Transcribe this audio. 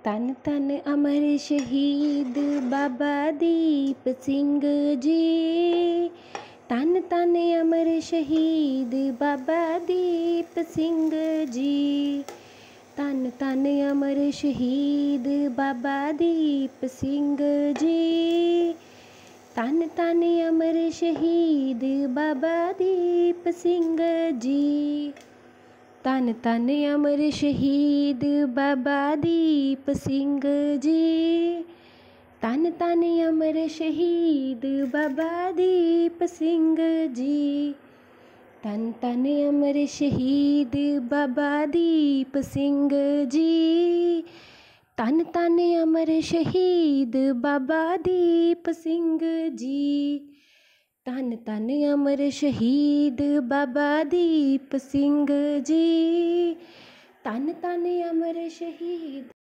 तन तन अमर शहीद बाबा दीप सिंह जी। तन तन अमर शहीद बाबा दीप सिंह जी। तन तन अमर शहीद बाबा दीप सिंह जी। तन तन अमर शहीद बाबा दीप सिंह जी। तन तन अमर शहीद बाबा दीप सिंह जी। तन तन अमर शहीद बाबा दीप सिंह जी। तन तन अमर शहीद बाबा दीप सिंह जी। तन तन अमर शहीद बाबा दीप सिंह जी। तन तन अमर शहीद बाबा दीप सिंह जी। तन तन अमर शहीद